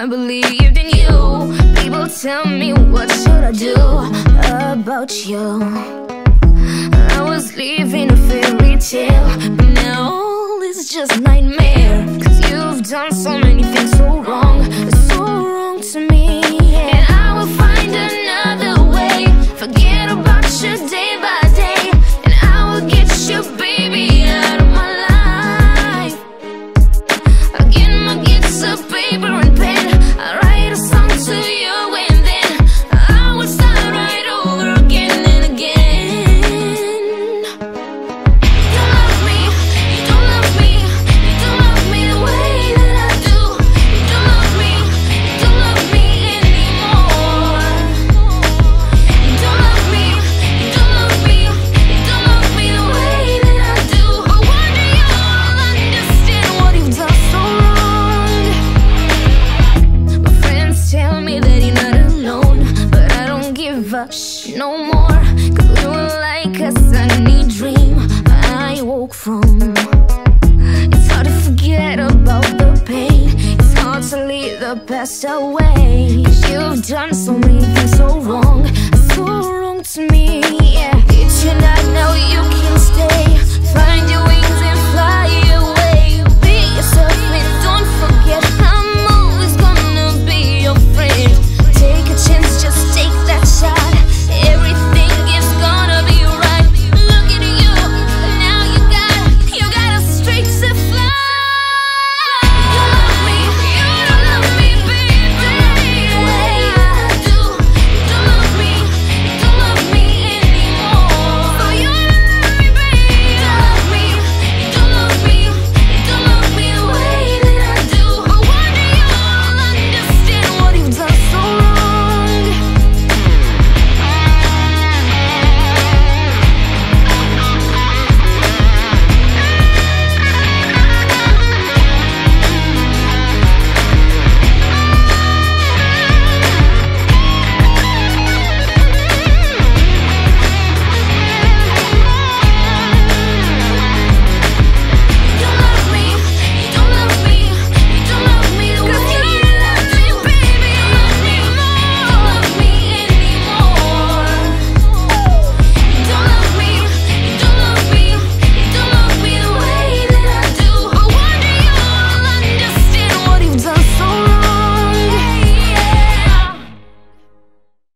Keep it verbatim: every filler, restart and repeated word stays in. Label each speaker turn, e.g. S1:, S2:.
S1: I believed in you. People tell me what should I do about you. I was living a fairy tale, but now it's just nightmare. Cause you've done so many things so wrong, so wrong to me. And I will find another way. Forget about you day by day, and I will get you, baby, out of my life. I'll get my guitar, paper and pen, I'll write a song to you, and then I will start right over again and again. You don't love me, you don't love me, you don't love me the way that I do. You don't love me, you don't love me anymore. You don't love me, you don't love me, you don't love me the way that I do. But one day you'll understand what you've done so wrong. My friends tell me that you're not alone, but I don't give a sh no more. Cause we were like a sunny dream I woke from. It's hard to forget about the pain, it's hard to leave the past away. Cause you've done so many